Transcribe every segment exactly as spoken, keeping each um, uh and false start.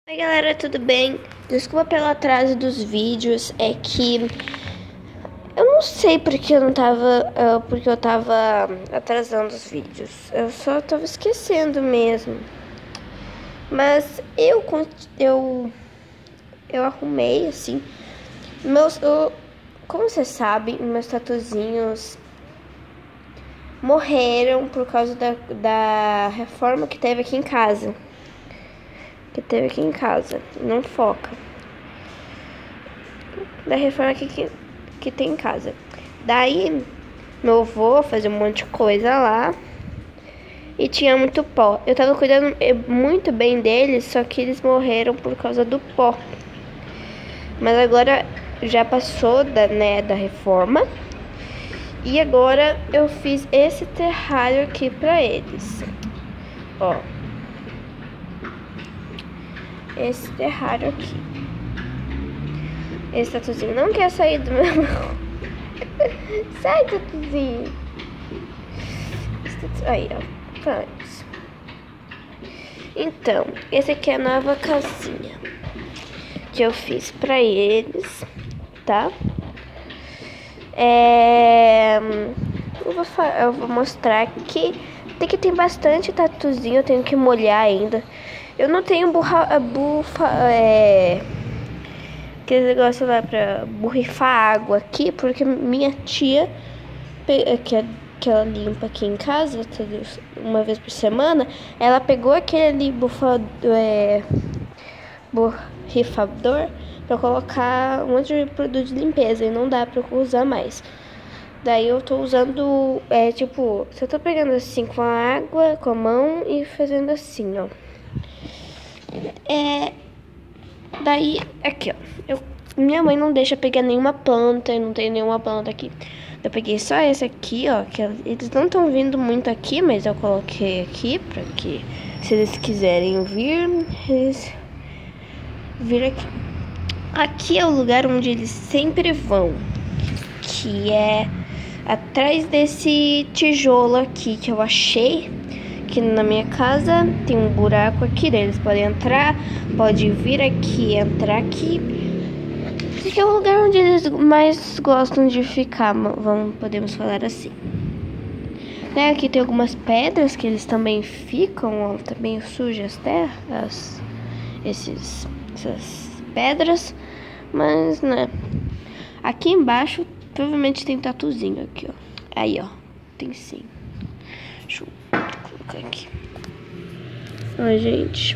Oi galera, tudo bem? Desculpa pelo atraso dos vídeos, é que eu não sei porque eu não tava, uh, porque eu tava atrasando os vídeos, eu só tava esquecendo mesmo. Mas eu, eu, eu arrumei assim, meus, eu, como vocês sabem, meus tatuzinhos morreram por causa da, da reforma que teve aqui em casa. Que teve aqui em casa, não foca. Da reforma que, que, que tem em casa. Daí, meu avô fazia um monte de coisa lá. E tinha muito pó. Eu tava cuidando muito bem deles, só que eles morreram por causa do pó. Mas agora já passou da, né, da reforma. E agora eu fiz esse terrário aqui pra eles. Ó. Esse terrário aqui. Esse tatuzinho não quer sair do meu mão. Sai, tatuzinho. Aí, ó. Tá. Então, esse aqui é a nova casinha que eu fiz pra eles, tá? É... Eu vou, eu vou mostrar aqui. Tem que tem bastante tatuzinho, eu tenho que molhar ainda. Eu não tenho burra, bufa, é, aquele negócio lá pra borrifar água aqui, porque minha tia, que, é, que ela limpa aqui em casa, uma vez por semana, ela pegou aquele bufador, é, borrifador pra colocar um monte de produto de limpeza e não dá pra usar mais. Daí eu tô usando, é tipo, eu tô pegando assim com a água, com a mão e fazendo assim, ó. É, daí, aqui, ó, eu, minha mãe não deixa pegar nenhuma planta, eu não tenho nenhuma planta aqui. Eu peguei só esse aqui, ó, que eles não estão vindo muito aqui, mas eu coloquei aqui pra que, se eles quiserem vir, eles virem aqui. Aqui é o lugar onde eles sempre vão, que é atrás desse tijolo aqui que eu achei. Aqui na minha casa tem um buraco aqui, daí eles podem entrar, pode vir aqui, entrar aqui. Esse é o lugar onde eles mais gostam de ficar, vamos, podemos falar assim. Né, aqui tem algumas pedras que eles também ficam, ó, também sujas terras, esses, essas pedras, mas né. Aqui embaixo provavelmente tem tatuzinho aqui, ó. Aí, ó, tem sim. Deixa eu colocar aqui. Ó, gente.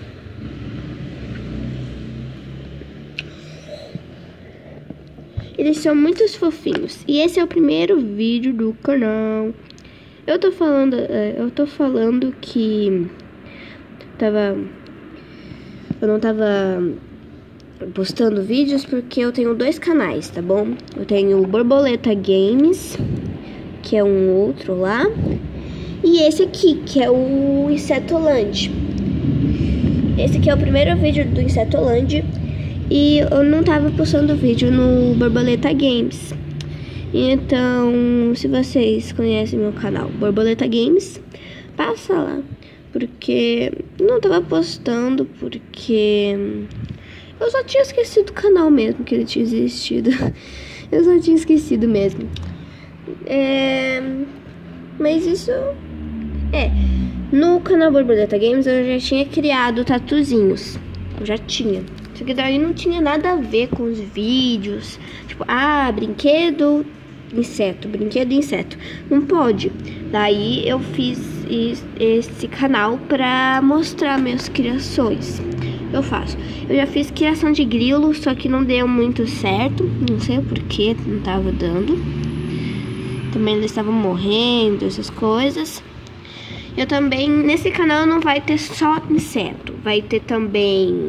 Eles são muito fofinhos. E esse é o primeiro vídeo do canal. Eu tô falando, eu tô falando que tava, eu não tava postando vídeos porque eu tenho dois canais, tá bom? Eu tenho o Borboleta Games, que é um outro lá. E esse aqui, que é o Insetoland. Esse aqui é o primeiro vídeo do Insetoland. E eu não tava postando vídeo no Borboleta Games. Então, se vocês conhecem meu canal Borboleta Games, passa lá. Porque não tava postando, porque eu só tinha esquecido o canal mesmo, que ele tinha existido. Eu só tinha esquecido mesmo. É... Mas isso... É, no canal Borboleta Games eu já tinha criado tatuzinhos. Eu já tinha. Só que daí não tinha nada a ver com os vídeos. Tipo, ah, brinquedo, inseto, brinquedo, inseto. Não pode. Daí eu fiz esse canal pra mostrar minhas criações. Eu faço. Eu já fiz criação de grilo, só que não deu muito certo. Não sei o porquê, não tava dando. Também eles estavam morrendo, essas coisas. Eu também, nesse canal não vai ter só inseto, vai ter também,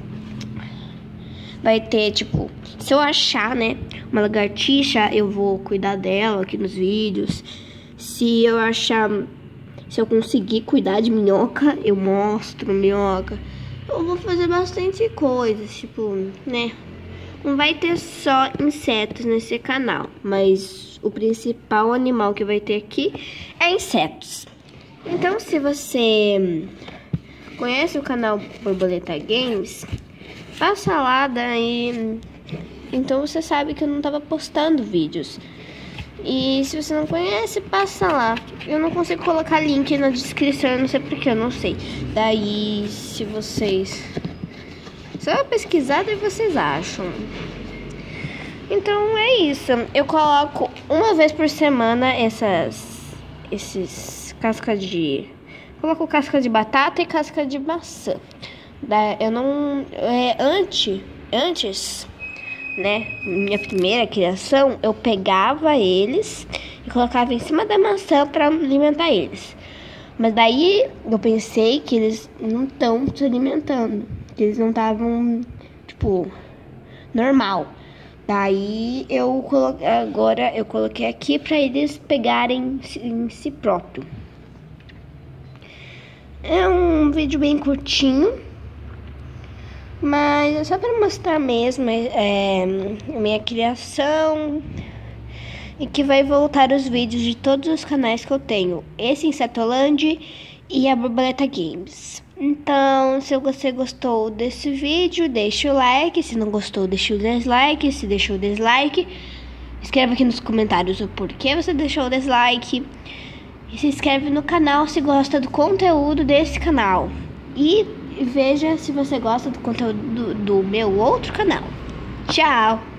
vai ter tipo, se eu achar, né, uma lagartixa, eu vou cuidar dela aqui nos vídeos. Se eu achar, se eu conseguir cuidar de minhoca, eu mostro minhoca. Eu vou fazer bastante coisas, tipo, né, não vai ter só insetos nesse canal, mas o principal animal que vai ter aqui é insetos. Então, se você conhece o canal Borboleta Games, Passa lá, daí... Então você sabe que eu não tava postando vídeos. E se você não conhece, passa lá. Eu não consigo colocar link na descrição, eu não sei porque, eu não sei. Daí, se vocês... Só pesquisar, daí vocês acham. Então é isso. Eu coloco uma vez por semana essas... Esses casca de... Coloco casca de batata e casca de maçã. Da, eu não... É, antes... Antes... Né, minha primeira criação, eu pegava eles e colocava em cima da maçã para alimentar eles. Mas daí eu pensei que eles não estão se alimentando, que eles não estavam, tipo, normal. Daí eu coloquei, agora eu coloquei aqui para eles pegarem em si próprio. É um vídeo bem curtinho, mas é só para mostrar mesmo é, minha criação. E que vai voltar os vídeos de todos os canais que eu tenho. Esse Insetolândia e a Borboleta Games. Então, se você gostou desse vídeo, deixa o like. Se não gostou, deixa o dislike. Se deixou o dislike, escreva aqui nos comentários o porquê você deixou o dislike. E se inscreve no canal se gosta do conteúdo desse canal. E veja se você gosta do conteúdo do, do meu outro canal. Tchau!